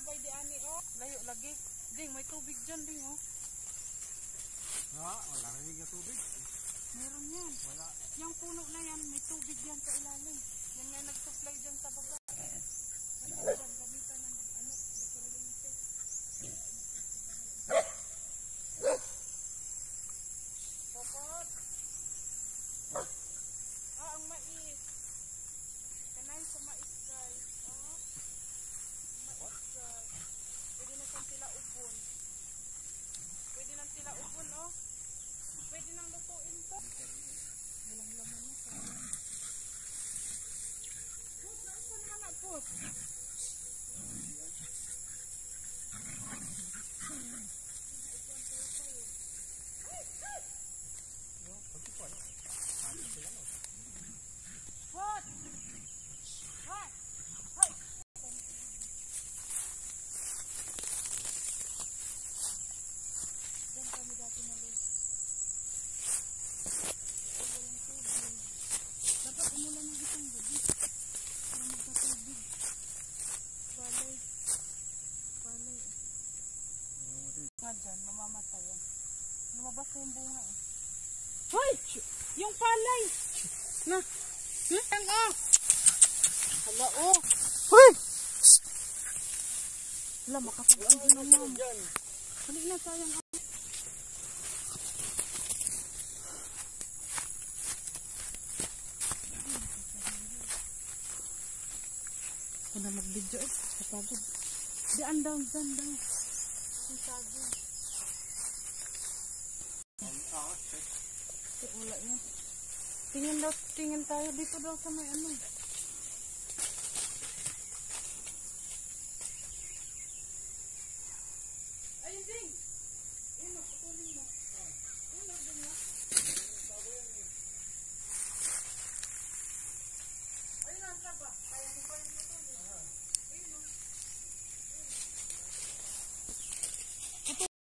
bay di ani oh. Layo lagi. Ding, may tubig dyan ding oh. Wala rin yung tubig. Meron yan. Wala. Yung puno na yan, may tubig yan sa ilalim. Yan nga nag-supply dyan sa baba. Gamitan ng kuryente. Popot. Ang mais. Kanay sa mais guys. Mais guys. Pwede na siyang tila ubon. Pwede nang tila ubon oh. Pwede nang lutuin to. Walang laman na sa Put, naasan ka na Put? Dyan, mamamatay yan. Lumabas na yung bunga eh. Hoy! Yung palay! Na! Yan oh! Hala oh! Hoy! Hala, makasabaan din naman. Halik na sayang oh. Ako na mag-video eh. Kapagod. Diyan daw, dyan daw. Ang saging. Wala niya. Tingin tayo dito daw sa may ano.